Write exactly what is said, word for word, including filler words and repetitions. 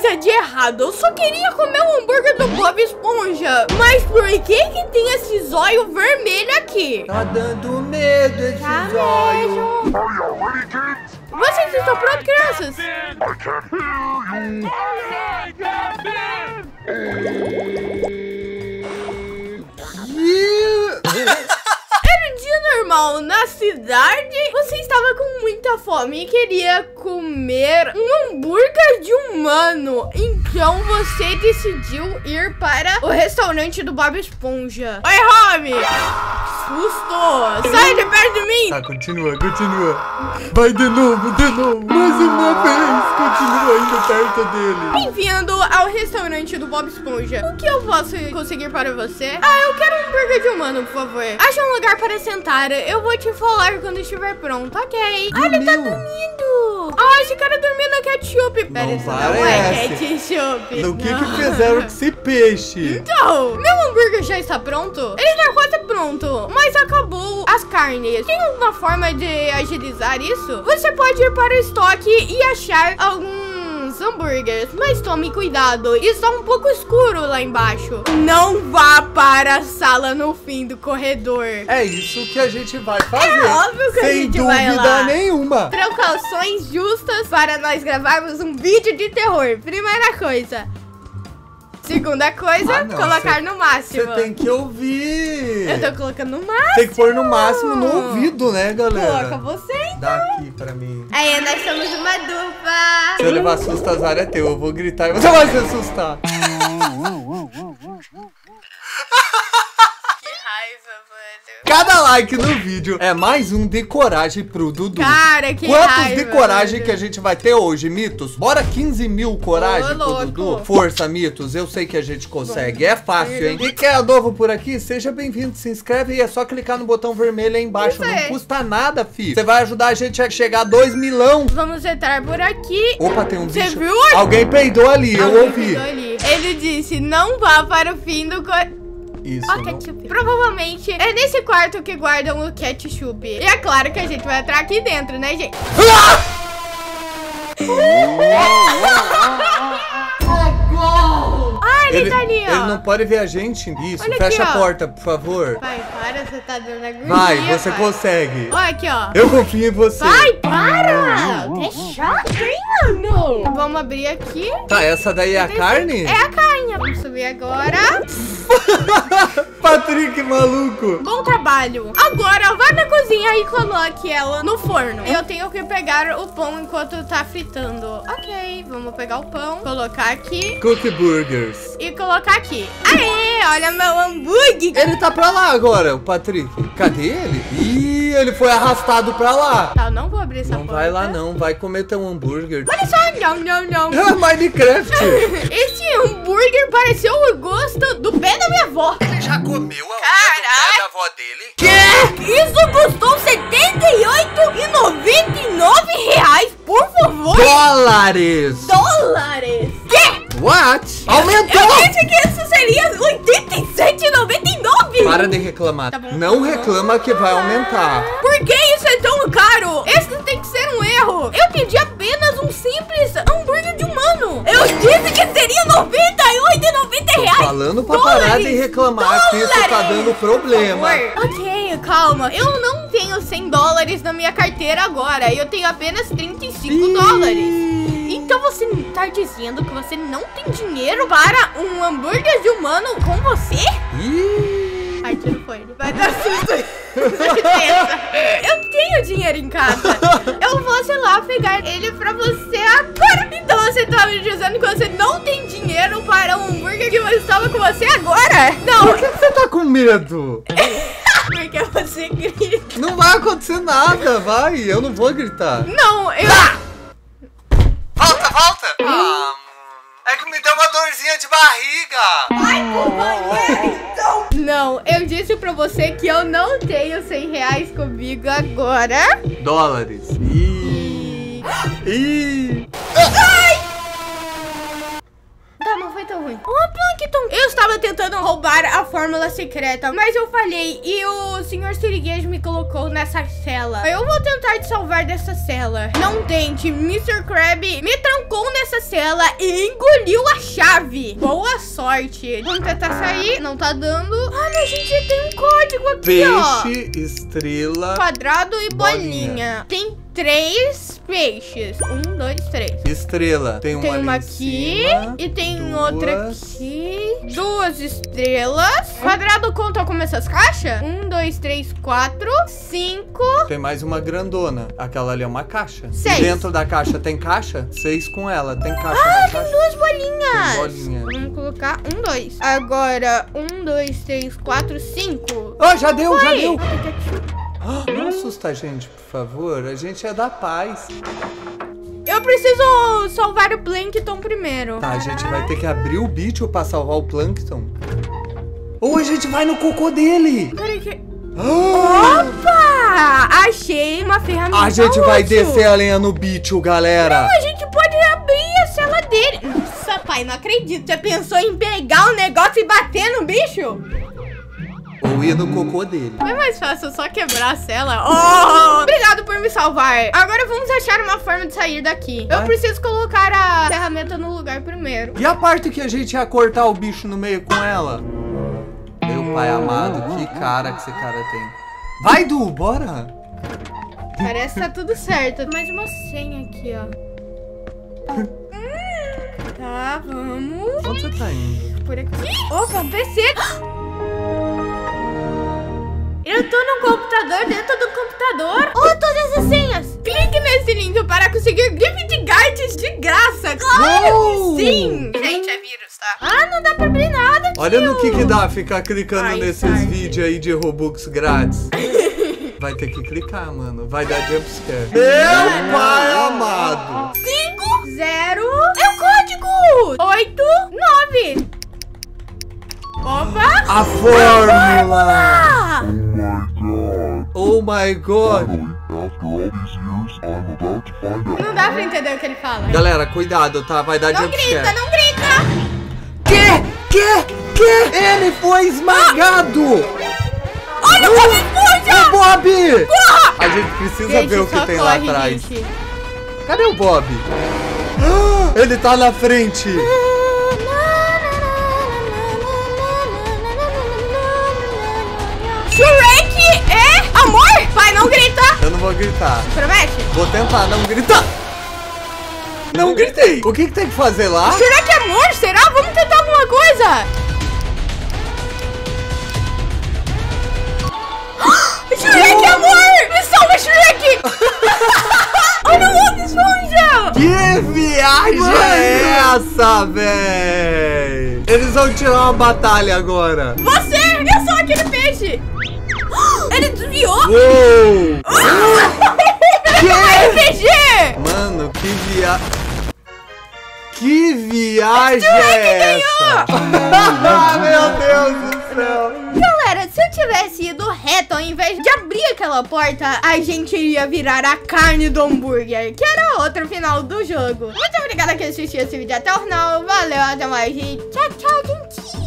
coisa de errado. Eu só queria comer um hambúrguer do Bob Esponja. Mas por que que tem esse zóio vermelho aqui? Tá dando medo esse Tá zóio. mesmo. Vocês estão prontos, crianças? Era dia normal na cidade. Você estava com muita fome e queria comer um hambúrguer de humano. Então você decidiu ir para o restaurante do Bob Esponja. Oi, Homem! Susto! Sai de perto de mim! Tá, continua, continua. Vai de novo, de novo. Mais uma vez. Continua indo perto dele. Bem-vindo ao restaurante do Bob Esponja. O que eu posso conseguir para você? Ah, eu quero um hambúrguer de humano, por favor. Acha um lugar para sentar. Eu vou te falar quando estiver pronto, ok? Ah, ele tá dormindo. Ah, esse cara dormiu na ketchup. Pera, Não isso não é parece. ketchup. Do que Não. que fizeram com esse peixe? Então, meu hambúrguer já está pronto? Ele está quase pronto, mas acabou as carnes. Tem alguma forma de agilizar isso? Você pode ir para o estoque e achar alguns hambúrgueres, mas tome cuidado, está um pouco escuro lá embaixo. Não vá para a sala no fim do corredor. É isso que a gente vai fazer. É óbvio que a sem gente vai dúvida lá. nenhuma. Precauções justas para nós gravarmos um vídeo de terror. Primeira coisa. Segunda coisa, Ah, não, colocar cê- no máximo. Você tem que ouvir. Eu tô colocando no máximo. Tem que pôr no máximo no ouvido, né, galera? Coloca você, então. Dá aqui pra mim. Aí, nós somos uma dupla. Se eu levar susto, azar é teu. Eu vou gritar e você vai se assustar. Que raiva, mano. Cada like no vídeo é mais um de coragem pro Dudu. Cara, que Quantos raiva, de coragem mano. que a gente vai ter hoje, Mitos? Bora quinze mil coragem Ô, pro louco. Dudu? Força, Mitos, eu sei que a gente consegue. É fácil, hein? E quer novo por aqui? Seja bem-vindo, se inscreve e é só clicar no botão vermelho aí embaixo. Isso Não aí. custa nada, fi. Você vai ajudar a gente a chegar a dois milão. Vamos entrar por aqui. Opa, tem um Você bicho. viu? Alguém peidou ali, eu Alguém ouvi. pisou ali. Ele disse, não vá para o fim do corredor. Isso, Ó, não. ketchup. Provavelmente é nesse quarto que guardam o ketchup. E é claro que a gente vai entrar aqui dentro, né, gente? Ah, ele, Ele, tá ali, ó. ele não pode ver a gente. Isso, Olha fecha aqui, a ó. porta, por favor. Vai, para, você tá dando agonia. Vai, você pai. consegue. Olha aqui, ó. Eu confio em você. Vai, para! Que chato, hein, mano? Vamos abrir aqui. Tá, essa daí é a carne? É a carne. Vamos subir agora. Patrick, maluco. Bom trabalho. Agora, vá na cozinha e coloque ela no forno. Eu tenho que pegar o pão enquanto tá fritando. Ok, vamos pegar o pão, colocar aqui Cookie Burgers. e colocar aqui. Aê, olha meu hambúrguer. Ele tá pra lá agora, o Patrick. Cadê ele? Ih, ele foi arrastado pra lá. Tá, eu não vou abrir essa Não porta. vai lá não, vai comer teu hambúrguer. Olha só, não, não, não. É Minecraft. Esse hambúrguer pareceu o gosto do pé da minha avó. Ele já comeu a Caraca. da avó dele? Que? Isso custou setenta e oito reais e noventa e nove reais, por favor. Dólares. Dólares. Que? What? Aumentou. Eu disse que isso seria oitenta e sete reais e noventa e nove centavos. Para de reclamar. Tá bom. Não reclama que vai aumentar. Por que isso é tão caro? Esse tem que ser um erro. Eu pedi apenas um simples hambúrguer de humano. Eu disse que seria noventa e oito reais e noventa reais. Falando pra parar de reclamar que isso tá Dólares. dando problema. Por favor. Ok, calma. Eu não tenho cem dólares na minha carteira agora. Eu tenho apenas trinta e cinco Ih. dólares. Então você tá dizendo que você não tem dinheiro para um hambúrguer de humano com você? Ih. Ai, tiro foi. Ele vai dar susto. Certeza. Eu tenho dinheiro em casa. Eu vou, sei lá, pegar ele pra você agora. Então você tá me dizendo que você não tem dinheiro para um hambúrguer que eu estava com você agora? Não. Por que você tá com medo? Porque você grita. Não vai acontecer nada, vai. Eu não vou gritar. Não, eu... Volta, volta. Ah, é que me deu uma dorzinha de barriga. Ai, por banheiro, então. Não, eu disse pra você que eu não tenho cem reais comigo agora. Dólares. Ih. Ih. Tá, não foi tão ruim. Ô, Plankton, eu estava tentando roubar a fórmula secreta, mas eu falhei e o senhor Siriguejo me colocou nessa cela. Eu vou tentar te salvar dessa cela. Não tente, mister Krabs me trancou nessa cela e engoliu engoliu a chave. Boa sorte. Vamos tentar sair. Não tá dando. Olha, a gente tem um código aqui, Peixe, ó. estrela, Quadrado e bolinha. bolinha. Tem três peixes. Um, dois, três. Estrela. Tem uma, Tem uma ali em aqui cima, e tem duas. outra aqui. Duas estrelas. Quadrado conta como essas caixas? Um, dois, três, quatro, cinco. Tem mais uma grandona. Aquela ali é uma caixa. Seis. E dentro da caixa tem caixa? Seis com ela. Tem caixa Ah, na tem caixa? duas bolinhas. Tem bolinha. Vamos colocar um, dois. Agora, um, dois, três, quatro, cinco. Oh, já deu, já Foi. deu. Ah, não assusta a gente, por favor. A gente é da paz. Eu preciso salvar o Plankton primeiro. Tá, a gente vai ter que abrir o bicho pra salvar o Plankton. Ou a gente vai no cocô dele. Peraí que... Ah, Opa! Achei uma ferramenta a gente vai útil. descer a lenha no bicho, galera. A gente pode abrir a cela dele. Nossa, pai, não acredito. Você pensou em pegar o negócio e bater no bicho? Ou ir no cocô dele. É mais fácil só quebrar a cela. Oh! Obrigado por me salvar. Agora vamos achar uma forma de sair daqui. Eu Vai. preciso colocar a ferramenta no lugar primeiro. E a parte que a gente ia cortar o bicho no meio com ela? Meu pai amado, que cara que esse cara tem. Vai, Du, bora. Parece que tá tudo certo. Mais uma senha aqui, ó. Hum, tá, vamos. Onde você tá indo? Por aqui. Opa, P C. Eu tô no computador, dentro do computador. Oh, todas as senhas. Clique nesse link para conseguir gift cards de graça. Claro Uou! que sim. Gente, é vírus, tá? Ah, não dá pra abrir nada, Olha tio. no que que dá ficar clicando Ai, nesses Sarge. vídeos aí de Robux grátis. Vai ter que clicar, mano. Vai dar jumpscare. Meu pai amado. cinco, zero. É o código. oito, nove. Opa. A fórmula. Ah! Oh my god. After all these years, I'm about to find out. Não dá pra entender o que ele fala. Galera, cuidado, tá? Vai dar Não jumpscare. grita, não grita. Que? Que? Que? Ele foi esmagado. Olha o Bob Esponja. É Bob. Porra. A gente precisa Gente, ver o que só tem lá corre, atrás. gente. Cadê o Bob? Ah, ele tá na frente. Shrek é amor? Vai, não grita. Eu não vou gritar. Promete? Vou tentar não gritar. Não gritei. O que que tem que fazer lá? Shrek é amor? Será? Vamos tentar alguma coisa. Shrek é amor! Me salva, Shrek! Olha o Bob Esponja! Que viagem é essa, véi? Eles vão tirar uma batalha agora. Você! É só aquele peixe! Ele desviou! Uou! R P G! Mano, que viagem. Que viagem é essa? Meu Deus do céu. Galera, se eu tivesse ido reto ao invés de abrir aquela porta, a gente iria virar a carne do hambúrguer, que era outro final do jogo. Muito obrigada que assistiu esse vídeo até o final. Valeu, até mais, gente. Tchau, tchau, gente.